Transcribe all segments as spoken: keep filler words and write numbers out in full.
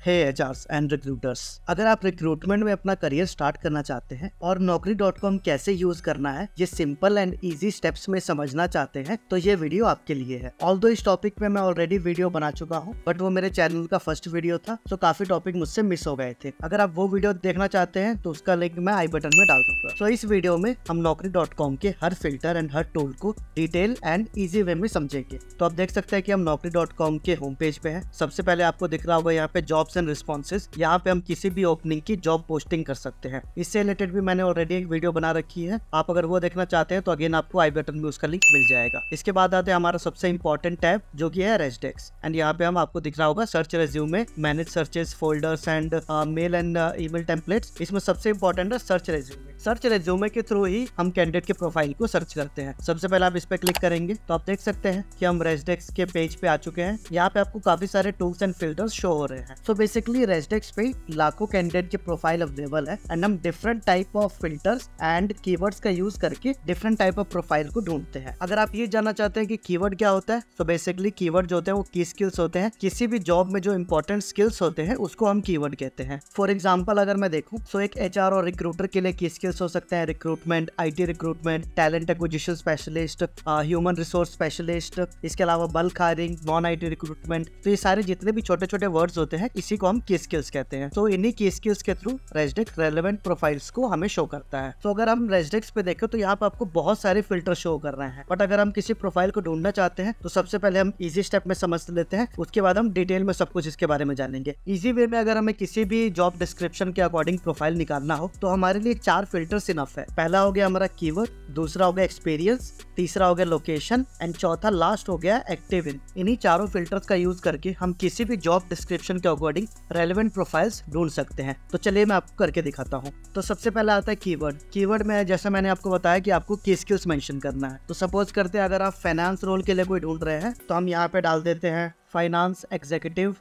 Hey HRs and recruiters, अगर आप recruitment में अपना करियर स्टार्ट करना चाहते हैं और नौकरी डॉट कॉम कैसे यूज करना है ये सिंपल एंड इजी स्टेप्स में समझना चाहते हैं तो ये वीडियो आपके लिए है। ऑल्दो इस टॉपिक में मैं ऑलरेडी वीडियो बना चुका हूँ बट वो मेरे चैनल का फर्स्ट वीडियो था तो काफी टॉपिक मुझसे मिस हो गए थे। अगर आप वो वीडियो देखना चाहते हैं तो उसका लिंक मैं आई बटन में डाल दूंगा। तो इस वीडियो में हम नौकरी डॉट कॉम के हर फिल्टर एंड हर टूल को डिटेल एंड इजी वे में समझेंगे। तो आप देख सकते हैं कि हम नौकरी डॉट कॉम के होम पेज पे हैं। सबसे पहले आपको दिख रहा होगा यहाँ पे जॉब्स एंड रिस्पॉन्सेज। यहाँ पे हम किसी भी ओपनिंग की जॉब पोस्टिंग कर सकते हैं। इससे रिलेटेड भी मैंने ऑलरेडी एक वीडियो बना रखी है, आप अगर वो देखना चाहते हैं तो अगेन आपको आई बटन में उसका लिंक मिल जाएगा। इसके बाद आते हैं हमारा सबसे इंपॉर्टेंट टैब जो कि है रेजडेक्स एंड यहाँ पे हम आपको दिख रहा होगा search resume, manage searches, folders and mail and email templates. इसमें सबसे इंपॉर्टेंट है सर्च रेज्यूमे। सर्च रेज्यूमे के थ्रू ही हम कैंडिडेट के प्रोफाइल को सर्च करते हैं। सबसे पहले आप इस पे क्लिक करेंगे तो आप देख सकते हैं कि हम रेजडेक्स के पेज पे आ चुके हैं। यहाँ पे आपको काफी सारे टूल्स एंड फिल्टर्स शो हो रहे हैं। सो बेसिकली रेजडेक्स पे लाखों कैंडिडेट के प्रोफाइल अवेलेबल है एंड हम different type of filters and keywords का यूज करके डिफरेंट टाइप ऑफ प्रोफाइल को ढूंढते हैं। अगर आप ये जानना चाहते हैं कि कीवर्ड क्या होता है तो बेसिकली कीवर्ड जो होते हैं वो की स्किल्स होते हैं। किसी भी जॉब में जो इंपॉर्टेंट स्किल्स होते हैं उसको हम कीवर्ड कहते हैं। फॉर एग्जाम्पल अगर मैं देखूं तो एक एचआर और रिक्रूटर के लिए की स्किल्स हो सकते हैं recruitment, IT recruitment, talent acquisition specialist, human resource specialist, इसके अलावा bulk hiring, non IT recruitment. तो ये सारे जितने भी छोटे छोटे वर्ड्स होते हैं इसी को हम की स्किल्स कहते हैं। तो इन्हीं की स्किल्स के थ्रू रेजडेक्स रेलेवेंट प्रोफाइल्स को हमें शो करता है। तो अगर हम रेजडेक्स पे देखें तो यहाँ पे आपको बहुत सारे फिल्टर शो कर रहे हैं बट अगर हम किसी प्रोफाइल को ढूंढना चाहते हैं तो सबसे पहले हम इजी स्टेप में समझ लेते हैं, उसके बाद हम डिटेल में सब कुछ इसके बारे में जानेंगे। इजी वे में अगर हमें किसी भी जॉब डिस्क्रिप्शन के अकॉर्डिंग प्रोफाइल निकालना हो तो हमारे लिए चार फिल्टर्स इनफ है। पहला हो गया हमारा कीवर्ड, दूसरा हो गया एक्सपीरियंस, तीसरा हो गया लोकेशन एंड चौथा लास्ट हो गया एक्टिव इन। इन्हीं चारों फिल्टर्स का यूज करके हम किसी भी जॉब डिस्क्रिप्शन के अकॉर्डिंग रेलेवेंट प्रोफाइल्स ढूंढ सकते हैं। तो चलिए मैं आपको करके दिखाता हूँ। तो सबसे पहले आता है कीवर्ड। कीवर्ड में जैसा मैंने आपको बताया कि आपको की स्किल्स मेंशन करना है। तो सपोज करते हैं अगर आप फाइनेंस रोल के लिए कोई ढूंढ रहे हैं तो हम यहाँ पे डाल देते हैं फाइनेंस एग्जीक्यूटिव।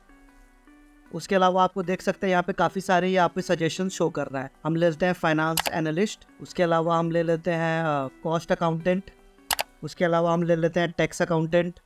उसके अलावा आपको देख सकते हैं यहाँ पे काफ़ी सारे यहाँ पे सजेशन शो कर रहा है। हम ले लेते हैं फाइनेंस एनालिस्ट, उसके अलावा हम ले लेते हैं कॉस्ट अकाउंटेंट, उसके अलावा हम ले लेते हैं टैक्स अकाउंटेंट,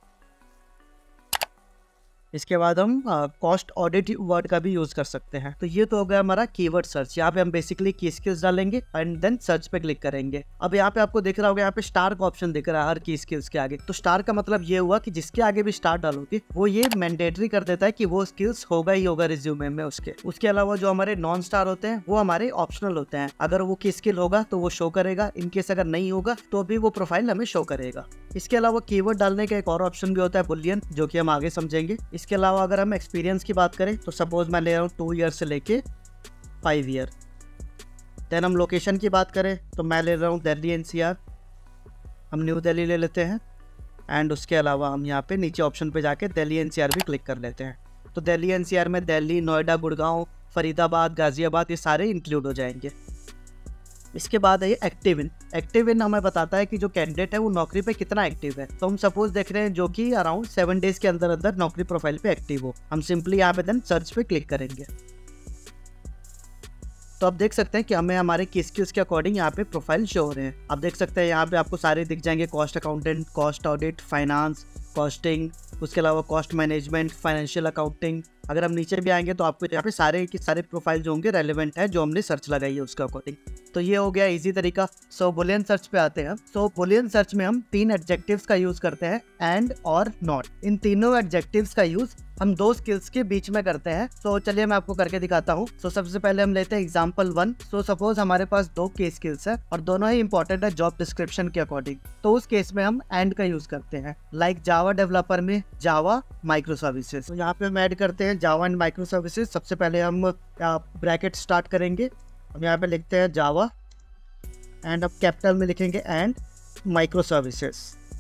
इसके बाद हम कॉस्ट ऑडिट वर्ड का भी यूज कर सकते हैं। तो ये तो हो गया हमारा कीवर्ड सर्च। यहाँ पे हम बेसिकली की स्किल्स डालेंगे एंड देन सर्च पे क्लिक करेंगे। अब यहाँ पे आपको दिख रहा होगा यहाँ पे स्टार का ऑप्शन दिख रहा है हर की स्किल्स के आगे। तो स्टार का मतलब ये हुआ कि जिसके आगे भी स्टार डालोगे वो ये मैंडेटरी कर देता है कि वो स्किल्स होगा ही होगा रिज्यूमे में उसके। उसके अलावा जो हमारे नॉन स्टार होते हैं वो हमारे ऑप्शनल होते हैं। अगर वो की स्किल होगा तो वो शो करेगा, इनकेस अगर नहीं होगा तो भी वो प्रोफाइल हमें शो करेगा। इसके अलावा कीवर्ड डालने का एक और ऑप्शन भी होता है बुलियन, जो कि हम आगे समझेंगे। इसके अलावा अगर हम एक्सपीरियंस की बात करें तो सपोज मैं ले रहा हूँ टू ईयर से लेके फाइव ईयर। देन हम लोकेशन की बात करें तो मैं ले रहा हूँ दिल्ली एनसीआर, हम न्यू दिल्ली ले लेते हैं एंड उसके अलावा हम यहाँ पे नीचे ऑप्शन पे जाके दिल्ली एनसीआर भी क्लिक कर लेते हैं। तो दिल्ली एनसीआर में दिल्ली, नोएडा, गुड़गांव, फरीदाबाद, गाजियाबाद ये सारे इंक्लूड हो जाएंगे। इसके बाद है ये एक्टिव इन। एक्टिव इन हमें बताता है कि जो कैंडिडेट है वो नौकरी पे कितना एक्टिव है। तो हम सपोज देख रहे हैं जो कि अराउंड सेवन डेज के अंदर अंदर नौकरी प्रोफाइल पे एक्टिव हो। हम सिंपली यहाँ पे देन सर्च पे क्लिक करेंगे तो आप देख सकते हैं कि हमें हमारे की स्किल्स के अकॉर्डिंग यहाँ पे प्रोफाइल शो हो रहे हैं। आप देख सकते हैं यहाँ पे आपको सारे दिख जाएंगे, cost accountant, cost audit, finance, costing, उसके अलावा कॉस्ट मैनेजमेंट, फाइनेंशियल अकाउंटिंग। अगर हम नीचे भी आएंगे तो आपको यहाँ पे सारे के सारे प्रोफाइल जो होंगे रेलेवेंट है जो हमने सर्च लगाई है उसके अकॉर्डिंग। तो ये हो गया इजी तरीका। सो बुलियन सर्च पे आते हैं। सो बुलियन सर्च में हम तीन एडजेक्टिव्स का यूज करते हैं, एंड और नॉट। इन तीनों एडजेक्टिव्स का यूज हम दो स्किल्स के बीच में करते हैं। तो चलिए मैं आपको करके दिखाता हूँ। सो सबसे पहले हम लेते हैं एग्जाम्पल वन। सो सपोज हमारे पास दो की स्किल्स है और दोनों ही इंपॉर्टेंट है जॉब डिस्क्रिप्शन के अकॉर्डिंग। तो उस केस में हम एंड का यूज करते हैं। लाइक जावा डेवलपर में जावा माइक्रो सर्विसेज। तो यहाँ पे हम ऐड करते हैं जावा एंड माइक्रो सर्विसेज। सबसे पहले हम ब्रैकेट स्टार्ट करेंगे, हम यहाँ पे लिखते हैं जावा एंड अब कैपिटल में लिखेंगे and micro services,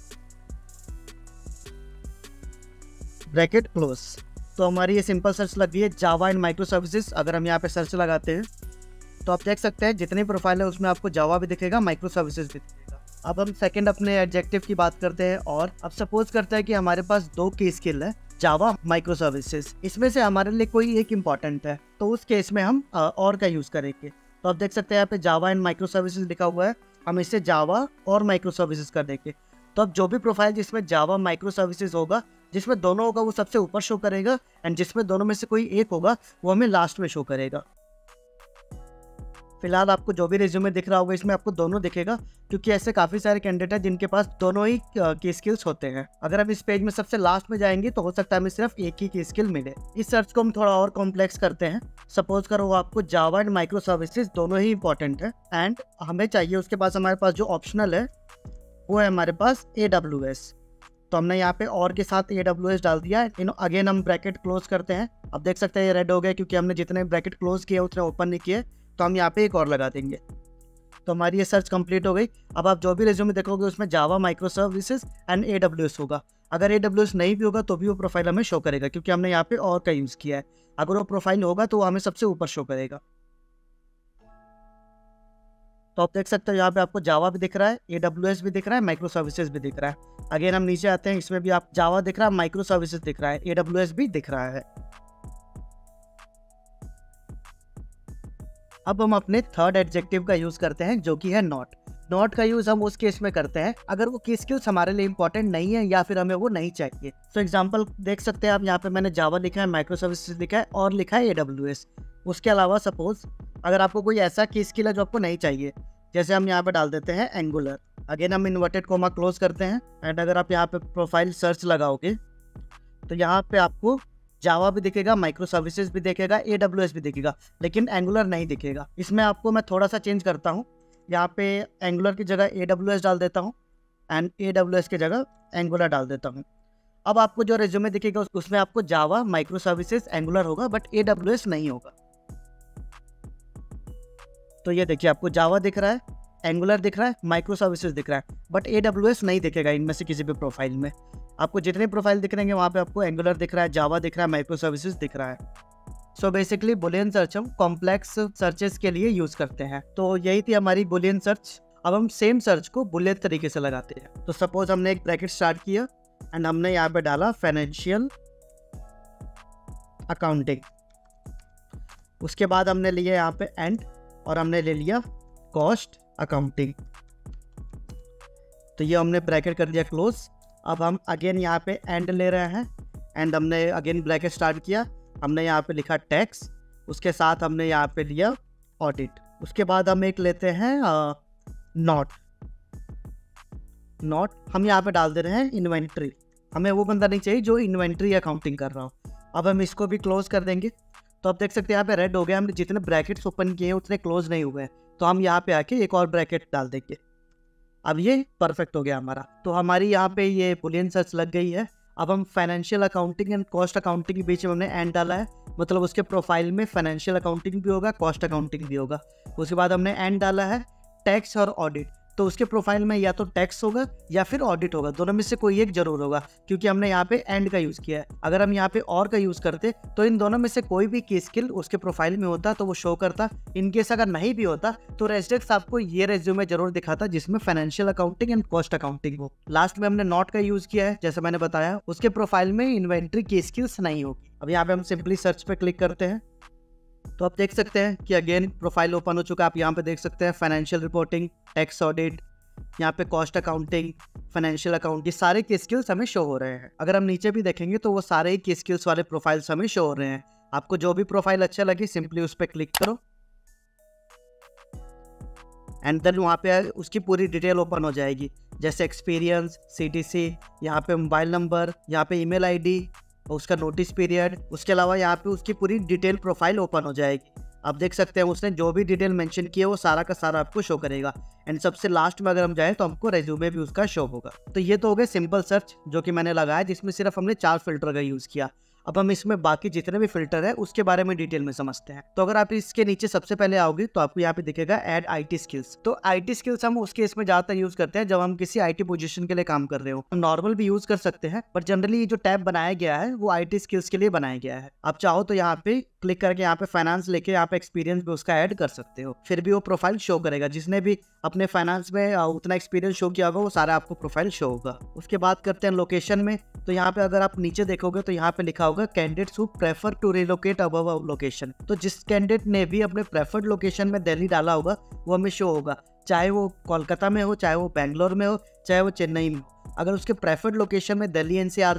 bracket close. तो हमारी ये सिंपल सर्च लग गई है जावा एंड माइक्रो सर्विसेज। अगर हम यहाँ पे सर्च लगाते हैं तो आप देख सकते हैं जितनी प्रोफाइल है उसमें आपको जावा भी दिखेगा, माइक्रो सर्विसेज भी दिखेगा। अब हम सेकंड अपने एडजेक्टिव की बात करते हैं और अब सपोज करते हैं कि हमारे पास दो की स्किल है जावा माइक्रो सर्विसेज। इसमें से हमारे लिए कोई एक इंपॉर्टेंट है तो उस केस में हम और का यूज करेंगे। तो आप देख सकते हैं यहाँ पे जावा एंड माइक्रो सर्विसेज लिखा हुआ है, हम इसे जावा और माइक्रो सर्विसेज कर देंगे। तो अब जो भी प्रोफाइल जिसमें जावा माइक्रो सर्विसेज होगा जिसमें दोनों होगा वो सबसे ऊपर शो करेगा, एंड जिसमें दोनों में से कोई एक होगा वो हमें लास्ट में शो करेगा। फिलहाल आपको जो भी रिज्यूमे दिख रहा होगा इसमें आपको दोनों दिखेगा, क्योंकि ऐसे काफ़ी सारे कैंडिडेट हैं जिनके पास दोनों ही की स्किल्स होते हैं। अगर हम इस पेज में सबसे लास्ट में जाएंगे तो हो सकता है हमें सिर्फ एक ही की स्किल मिले। इस सर्च को हम थोड़ा और कॉम्प्लेक्स करते हैं। सपोज करो आपको जावा एंड माइक्रो सर्विसेज दोनों ही इंपॉर्टेंट है, एंड हमें चाहिए उसके पास हमारे पास जो ऑप्शनल है वो है हमारे पास ए डब्ल्यू एस। तो हमने यहाँ पे और के साथ ए डब्ल्यू एस डाल दिया। इन अगेन हम ब्रैकेट क्लोज करते हैं। अब देख सकते हैं ये रेड हो गया क्योंकि हमने जितने ब्रैकेट क्लोज किए उतने ओपन नहीं किए। तो हम यहाँ पे एक और लगा देंगे। तो हमारी ये सर्च कंप्लीट हो गई। अब आप जो भी रिज्यूमे देखोगे उसमें Java micro services and A W S होगा। अगर ए डब्ल्यू एस नहीं भी होगा तो भी वो प्रोफाइल हमें शो करेगा, क्योंकि हमने यहाँ पे और का यूज़ किया है। अगर वो प्रोफाइल होगा तो वो हमें सबसे ऊपर शो करेगा। तो आप देख सकते हो यहाँ पे आपको जावा भी दिख रहा है, ए डब्ल्यू एस भी दिख रहा है, माइक्रो सर्विसेज भी दिख रहा है। अगेन हम नीचे आते हैं, इसमें भी आप जावा दिख रहा है, माइक्रो सर्विसेज दिख रहा है, ए डब्ल्यू एस भी दिख रहा है। अब हम अपने थर्ड एडजेक्टिव का यूज करते हैं जो कि है नॉट। नॉट का यूज हम उस केस में करते हैं अगर वो की स्किल्स हमारे लिए इंपॉर्टेंट नहीं है या फिर हमें वो नहीं चाहिए। तो एग्जांपल देख सकते हैं आप, यहाँ पे मैंने जावा लिखा है, माइक्रो सर्विसेज लिखा है और लिखा है ए डब्ल्यू एस। उसके अलावा सपोज अगर आपको कोई ऐसा की स्किल है जो आपको नहीं चाहिए, जैसे हम यहाँ पे डाल देते हैं एंगुलर। अगेन हम इन्वर्टेड कोमा क्लोज करते हैं, एंड अगर आप यहाँ पे प्रोफाइल सर्च लगाओगे तो यहाँ पे आपको जावा भी दिखेगा, माइक्रो सर्विसेज भी दिखेगा, ए डब्ल्यू एस भी दिखेगा, लेकिन एंगुलर नहीं दिखेगा। इसमें आपको मैं थोड़ा सा चेंज करता हूँ, यहाँ पे एंगुलर की जगह ए डब्ल्यू एस डाल देता हूँ एंड ए डब्ल्यू एस की जगह एंगुलर डाल देता हूँ। अब आपको जो रिज्यूमे दिखेगा उसमें आपको जावा, माइक्रो सर्विसेज, एंगुलर होगा, बट ए डब्ल्यू एस नहीं होगा। तो ये देखिए आपको जावा दिख रहा है, एंगुलर दिख रहा है, माइक्रो सर्विसेज दिख रहा है, बट ए डब्ल्यू एस नहीं दिखेगा इनमें से किसी भी प्रोफाइल में। आपको जितने प्रोफाइल दिख रहे हैं वहाँ पे आपको एंगुलर दिख रहा है, जावा दिख रहा है, माइक्रो सर्विसेज दिख रहा है। सो बेसिकली बुलियन सर्च हम कॉम्प्लेक्स सर्चेस के लिए यूज करते हैं। तो यही थी हमारी बुलियन सर्च। अब हम सेम सर्च को बुलियन तरीके से लगाते हैं। तो सपोज हमने एक ब्रैकेट स्टार्ट किया एंड हमने यहाँ पे डाला फाइनेंशियल अकाउंटिंग। उसके बाद हमने लिया यहाँ पे एंड और हमने ले लिया कॉस्ट अकाउंटिंग। तो ये हमने ब्रैकेट कर दिया क्लोज। अब हम अगेन यहाँ पे एंड ले रहे हैं एंड हमने अगेन ब्रैकेट स्टार्ट किया। हमने यहाँ पे लिखा टैक्स, उसके साथ हमने यहाँ पे लिया ऑडिट। उसके बाद हम एक लेते हैं नॉट। नॉट हम यहाँ पे डाल दे रहे हैं इन्वेंट्री। हमें वो बंदा नहीं चाहिए जो इन्वेंट्री अकाउंटिंग कर रहा हो। अब हम इसको भी क्लोज कर देंगे। तो आप देख सकते हैं यहाँ पे रेड हो गया, हमने जितने ब्रैकेट्स ओपन किए हैं उतने क्लोज नहीं हुए हैं। तो हम यहाँ पे आके एक और ब्रैकेट डाल देंगे। अब ये परफेक्ट हो गया हमारा। तो हमारी यहाँ पे ये बुलियन सर्च लग गई है। अब हम financial accounting and cost accounting के बीच में हमने एंड डाला है, मतलब उसके प्रोफाइल में फाइनेंशियल अकाउंटिंग भी होगा, कॉस्ट अकाउंटिंग भी होगा। उसके बाद हमने एंड डाला है टैक्स और ऑडिट। तो उसके प्रोफाइल में या तो टैक्स होगा या फिर ऑडिट होगा, दोनों में से कोई एक जरूर होगा, क्योंकि हमने यहाँ पे एंड का यूज़ किया है। अगर हम यहाँ पे और का यूज़ करते तो इन दोनों में से कोई भी की स्किल उसके प्रोफाइल में होता तो वो शो करता। इनकेस अगर नहीं भी होता तो रेजिडेंस आपको ये रेज्यूमे जरूर दिखाता जिसमें financial accounting and cost accounting हो। लास्ट में हमने नॉट का यूज़ किया है, जैसे मैंने बताया, उसके प्रोफाइल में इन्वेंट्री की स्किल्स नहीं होगी। अब यहाँ पे हम सिंपली सर्च पे क्लिक करते हैं तो आप देख सकते हैं कि अगेन प्रोफाइल ओपन हो चुका है। आप यहाँ पे देख सकते हैं फाइनेंशियल रिपोर्टिंग, टैक्स ऑडिट, यहाँ पे कॉस्ट अकाउंटिंग, फाइनेंशियल अकाउंट, ये सारे की स्किल्स हमें शो हो रहे हैं। अगर हम नीचे भी देखेंगे तो वो सारे की स्किल्स वाले प्रोफाइल्स हमें शो हो रहे हैं। आपको जो भी प्रोफाइल अच्छा लगे सिंपली उस पर क्लिक करो एंड देन वहाँ पे उसकी पूरी डिटेल ओपन हो जाएगी, जैसे एक्सपीरियंस, सी टी सी, यहाँ पे मोबाइल नंबर, यहाँ पे ईमेल आईडी, उसका नोटिस पीरियड। उसके अलावा यहाँ पे उसकी पूरी डिटेल प्रोफाइल ओपन हो जाएगी। आप देख सकते हैं उसने जो भी डिटेल मेंशन किया वो सारा का सारा आपको शो करेगा। एंड सबसे लास्ट में अगर हम जाएं तो हमको रेज्यूमे भी उसका शो होगा। तो ये तो हो गए सिंपल सर्च जो कि मैंने लगाया, जिसमें सिर्फ हमने चार फिल्टर का यूज़ किया। अब हम इसमें बाकी जितने भी फिल्टर है उसके बारे में डिटेल में समझते हैं। तो अगर आप इसके नीचे सबसे पहले आओगे तो आपको यहाँ पे दिखेगा ऐड आईटी स्किल्स। तो आईटी स्किल्स हम उस केस में ज्यादातर यूज करते हैं जब हम किसी आईटी पोजीशन के लिए काम कर रहे हो। हम नॉर्मल भी यूज कर सकते हैं, पर जनरली जो टैब बनाया गया है वो आईटी स्किल्स के लिए बनाया गया है। आप चाहो तो यहाँ पे क्लिक करके यहाँ पे फाइनेंस लेके यहाँ पे एक्सपीरियंस भी उसका ऐड कर सकते हो, फिर भी वो प्रोफाइल शो करेगा। जिसने भी अपने फाइनेंस में उतना एक्सपीरियंस शो किया होगा वो सारा आपको प्रोफाइल शो होगा। उसके बाद करते हैं लोकेशन में। तो यहाँ पे अगर आप नीचे देखोगे तो यहाँ पे लिखा होगा candidates who prefer to relocate above a location. तो जिस कैंडिडेट ने भी अपने प्रेफर्ड लोकेशन में दिल्ली डाला होगा वो हमें शो होगा, चाहे वो कोलकाता में हो, चाहे वो बेंगलोर में हो, चाहे वो चेन्नई में हो। अगर उसके प्रेफर्ड लोकेशन में दिल्ली एनसीआर है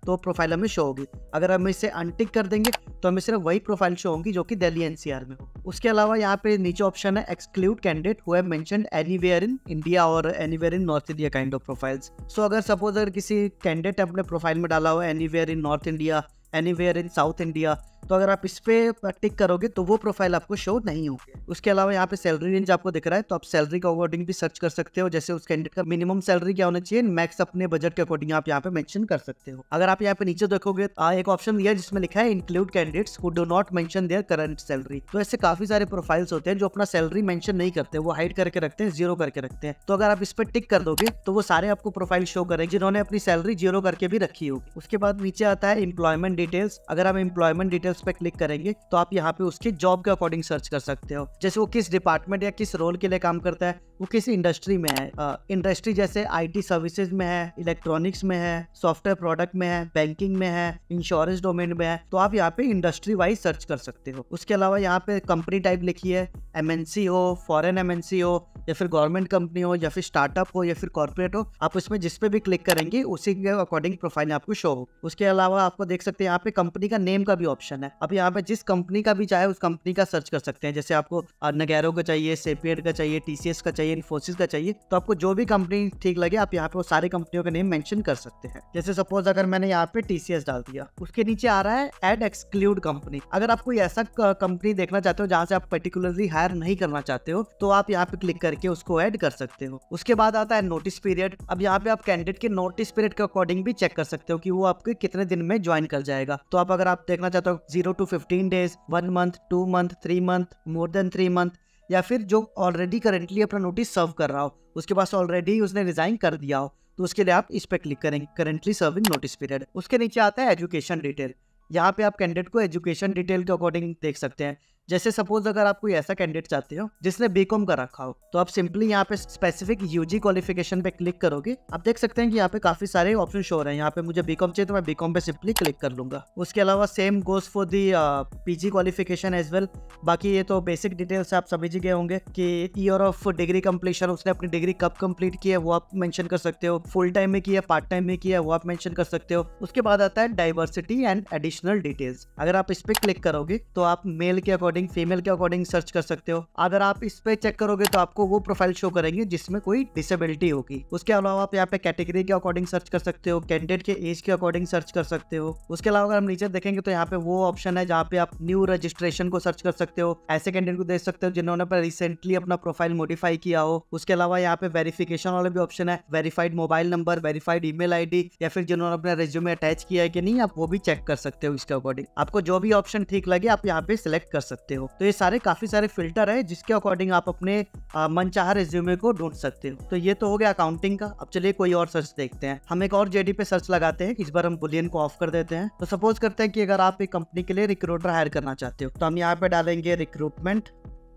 तो प्रोफाइल हमें शो होगी। अगर हम इसे अनटिक कर देंगे तो हमें सिर्फ वही प्रोफाइल शो होगी जो कि दिल्ली एनसीआर में हो। उसके अलावा यहाँ पे नीचे ऑप्शन है exclude candidate who have mentioned anywhere in India और anywhere in North India kind of profiles. So अगर सपोज अगर किसी कैंडिडेट अपने प्रोफाइल में डाला हुआ anywhere in North India, anywhere in South India, तो अगर आप इस पे टिक करोगे तो वो प्रोफाइल आपको शो नहीं होगी। उसके अलावा यहाँ पे सैलरी रेंज आपको दिख रहा है, तो आप सैलरी के अकॉर्डिंग भी सर्च कर सकते हो। जैसे उस कैंडिडेट का मिनिमम सैलरी क्या होना चाहिए, मैक्स अपने बजट के अकॉर्डिंग आप यहाँ पे मेंशन कर सकते हो। अगर आप यहाँ पे नीचे देखोगे तो एक ऑप्शन दिया है जिसमें लिखा है include candidates who do not mention their current salary. तो ऐसे काफी सारे प्रोफाइल्स होते हैं जो अपना सैलरी मेंशन नहीं करते, वो हाइड करके रखते हैं, जीरो करके रखते हैं। तो अगर आप इस पर टिक कर दोगे तो वो सारे आपको प्रोफाइल शो करेंगे जिन्होंने अपनी सैलरी जीरो करके भी रखी होगी। उसके बाद नीचे आता है एम्प्लॉयमेंट डिटेल्स। अगर आप एम्प्लॉयमेंट डिटेल्स पे क्लिक करेंगे तो आप यहाँ पे उसके जॉब के अकॉर्डिंग सर्च कर सकते हो, जैसे वो किस डिपार्टमेंट या किस रोल के लिए काम करता है, वो किस इंडस्ट्री में है। इंडस्ट्री जैसे आईटी सर्विसेज में है, इलेक्ट्रॉनिक्स में है, सॉफ्टवेयर प्रोडक्ट में है, बैंकिंग में है, इंश्योरेंस डोमेन में है, तो आप यहाँ पे इंडस्ट्री वाइज सर्च कर सकते हो। उसके अलावा यहाँ पे कंपनी टाइप लिखी है, एमएनसी हो, फॉरेन एमएनसी हो, या फिर गवर्नमेंट कंपनी हो, या फिर स्टार्टअप हो, या फिर कॉर्पोरेट हो। आप उसमें जिस पे भी क्लिक करेंगे उसी के अकॉर्डिंग प्रोफाइल आपको शो हो। उसके अलावा आपको देख सकते हैं यहाँ पे कंपनी का नेम का भी ऑप्शन है। अब यहाँ पे जिस कंपनी का भी चाहे उस कंपनी का सर्च कर सकते हैं। जैसे आपको नगैरो का चाहिए, सेपियट का चाहिए, टीसीएस का चाहिए, इन्फोसिस का चाहिए, तो आपको जो भी कंपनी ठीक लगे आप यहाँ पे वो सारी कंपनियों का नेम मेंशन कर सकते हैं। जैसे सपोज अगर मैंने यहाँ पे टीसीएस डाल दिया, उसके नीचे आ रहा है ऐड एक्सक्लूड कंपनी। अगर आप कोई ऐसा कंपनी देखना चाहते हो जहाँ से आप पर्टिकुलरली हायर नहीं करना चाहते हो तो आप यहाँ पे क्लिक करके उसको ऐड कर सकते हो। उसके बाद आता है नोटिस पीरियड। अब यहाँ पे आप कैंडिडेट के नोटिस पीरियड के अकॉर्डिंग भी चेक कर सकते हो कि वो आपके कितने दिन में ज्वाइन कर जाएगा। तो आप अगर आप देखना चाहते हो zero to fifteen days, one month, two month, three month, more than three month, या फिर जो ऑलरेडी करेंटली अपना नोटिस सर्व कर रहा हो, उसके पास ऑलरेडी उसने रिजाइन कर दिया हो, तो उसके लिए आप इस पे क्लिक करेंगे, करेंटली सर्विंग नोटिस पीरियड। उसके नीचे आता है एजुकेशन डिटेल। यहाँ पे आप कैंडिडेट को एजुकेशन डिटेल के अकॉर्डिंग देख सकते हैं। जैसे सपोज अगर आप कोई ऐसा कैंडिडेट चाहते हो जिसने बीकॉम का रखा हो, तो आप सिंपली यहाँ पे स्पेसिफिक यूजी क्वालिफिकेशन पे क्लिक करोगे। आप देख सकते हैं कि यहाँ पे काफी सारे ऑप्शन शो हो रहे हैं। यहाँ पे मुझे बीकॉम चाहिए तो मैं बीकॉम पे सिंपली क्लिक कर लूंगा। उसके अलावा same goes for the PG qualification as well. बाकी ये तो बेसिक डिटेल्स आप समझ गए होंगे कि ईयर ऑफ डिग्री कंप्लीशन, उसने अपनी डिग्री कब कंप्लीट की है वो आप मेंशन कर सकते हो, फुल टाइम में की है, पार्ट टाइम में की है वो आप मेंशन कर सकते हो। उसके बाद आता है डाइवर्सिटी एंड एडिशनल डिटेल्स। अगर आप इस पे क्लिक करोगे तो आप मेल के अकॉर्डिंग, फीमेल के अकॉर्डिंग सर्च कर सकते हो। अगर आप इस पे चेक करोगे तो आपको वो प्रोफाइल शो करेंगे जिसमें कोई डिसेबिलिटी होगी। उसके अलावा आप यहाँ पे कैटेगरी के अकॉर्डिंग सर्च कर सकते हो, कैंडिडेट के एज के अकॉर्डिंग सर्च कर सकते हो। उसके अलावा अगर हम नीचे देखेंगे तो यहाँ पे वो ऑप्शन है जहाँ पे आप न्यू रजिस्ट्रेशन को सर्च कर सकते हो, ऐसे कैंडिडेट को देख सकते हो जिन्होंने पर रिसेंटली अपना प्रोफाइल मॉडिफाई किया हो। उसके अलावा यहाँ पे वेरिफिकेशन वाला भी ऑप्शन है, verified mobile number, verified email ID, या फिर जिन्होंने अपना रिज्यूमे अटैच किया है कि नहीं, आप वो भी चेक कर सकते हो। इसके अकॉर्डिंग आपको जो भी ऑप्शन ठीक लगे आप यहाँ पे सिलेक्ट कर सकते हो। तो ये सारे काफी सारे फिल्टर है जिसके अकॉर्डिंग आप अपने मनचाहा रिज्यूमे को ढूंढ सकते हो। तो ये तो हो गया अकाउंटिंग का। अब चलिए कोई और सर्च देखते हैं। हम एक और जेडी पे सर्च लगाते हैं। इस बार हम बुलियन को ऑफ कर देते हैं। तो सपोज करते हैं कि अगर आप एक कंपनी के लिए रिक्रूटर हायर करना चाहते हो तो हम यहाँ पे डालेंगे रिक्रूटमेंट।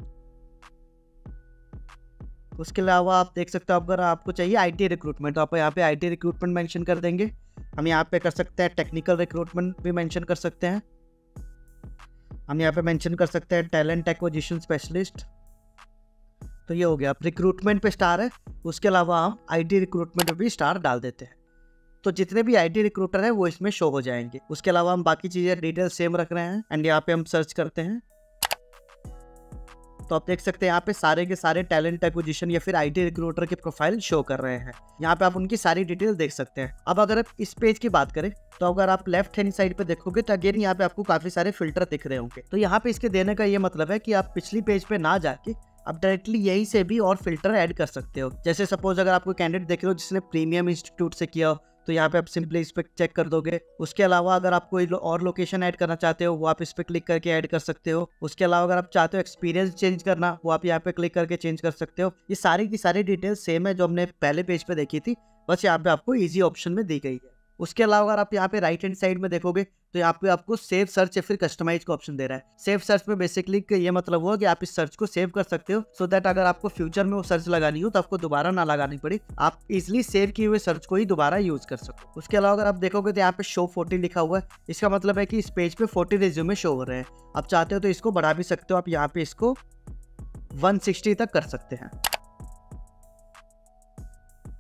उसके अलावा आप देख सकते हो अगर आपको चाहिए आईटी रिक्रूटमेंट तो आप यहाँ पे आईटी रिक्रूटमेंट मेंशन कर देंगे। हम यहाँ पे कर सकते हैं टेक्निकल रिक्रूटमेंट भी मेंशन कर सकते हैं। हम यहाँ पे मेंशन कर सकते हैं टैलेंट एक्विजिशन स्पेशलिस्ट। तो ये हो गया, रिक्रूटमेंट पे स्टार है। उसके अलावा हम आईटी रिक्रूटमेंट पे भी स्टार डाल देते हैं, तो जितने भी आईटी रिक्रूटर है वो इसमें शो हो जाएंगे। उसके अलावा हम बाकी चीजें डिटेल सेम रख रहे हैं एंड यहाँ पे हम सर्च करते हैं तो आप देख सकते हैं यहाँ पे सारे के सारे टैलेंट एक्विजिशन या फिर आईटी रिक्रूटर के प्रोफाइल शो कर रहे हैं। यहाँ पे आप उनकी सारी डिटेल देख सकते हैं। अब अगर आप इस पेज की बात करें तो अगर आप लेफ्ट हैंड साइड पे देखोगे तो अगेन यहाँ पे आपको काफी सारे फिल्टर दिख रहे होंगे। तो यहाँ पे इसके देने का ये मतलब है कि आप पिछली पेज पे ना जाके आप डायरेक्टली यहीं से भी और फिल्टर ऐड कर सकते हो। जैसे सपोज अगर आपको कैंडिडेट देख रहे हो जिसने प्रीमियम इंस्टीट्यूट से किया हो तो यहाँ पे आप सिंपली इस पे चेक कर दोगे। उसके अलावा अगर आप कोई और लोकेशन ऐड करना चाहते हो वो आप इस पे क्लिक करके ऐड कर सकते हो। उसके अलावा अगर आप चाहते हो एक्सपीरियंस चेंज करना वो आप यहाँ पे क्लिक करके चेंज कर सकते हो। ये सारी की सारी डिटेल सेम है जो हमने पहले पेज पे देखी थी, बस यहाँ पे आपको ईजी ऑप्शन में दी गई है। उसके अलावा अगर आप यहाँ पे राइट हैंड साइड में देखोगे तो यहाँ पे आपको सेव सर्च या फिर कस्टमाइज का ऑप्शन दे रहा है। सेव सर्च में बेसिकली ये मतलब हुआ कि आप इस सर्च को सेव कर सकते हो सो दैट अगर आपको फ्यूचर में वो सर्च लगानी हो तो आपको दोबारा ना लगानी पड़े, आप इजिली सेव किए हुए सर्च को ही दोबारा यूज कर सको। उसके अलावा अगर आप देखोगे तो यहाँ पे शो फोर्टी लिखा हुआ है। इसका मतलब है कि इस पेज पे फोर्टी रिज्यूमे शो हो रहे हैं। आप चाहते हो तो इसको बढ़ा भी सकते हो, आप यहाँ पे इसको वन सिक्सटी तक कर सकते हैं।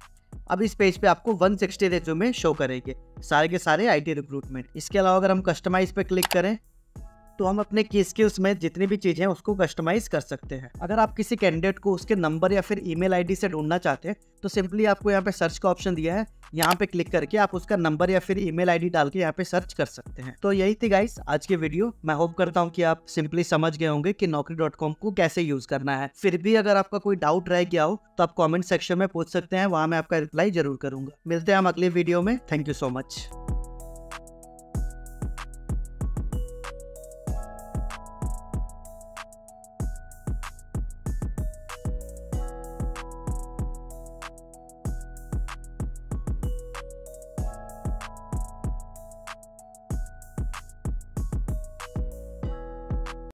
अब इस पेज पे आपको वन सिक्सटी रेज्यूमे शो करेंगे, सारे के सारे आईटी रिक्रूटमेंट। इसके अलावा अगर हम कस्टमाइज पे क्लिक करें तो हम अपने की स्किल्स में जितनी भी चीजें हैं उसको कस्टमाइज कर सकते हैं। अगर आप किसी कैंडिडेट को उसके नंबर या फिर ईमेल आईडी से ढूंढना चाहते हैं तो सिंपली आपको यहाँ पे सर्च का ऑप्शन दिया है, यहाँ पे क्लिक करके आप उसका नंबर या फिर ईमेल आईडी डाल के यहाँ पे सर्च कर सकते हैं। तो यही थी गाइस आज की वीडियो। मैं होप करता हूँ कि आप सिंपली समझ गए होंगे कि नौकरी डॉट कॉम को कैसे यूज करना है। फिर भी अगर आपका कोई डाउट रह गया हो तो आप कॉमेंट सेक्शन में पूछ सकते हैं, वहां मैं आपका रिप्लाई जरूर करूंगा। मिलते हैं हम अगले वीडियो में। Thank you so much.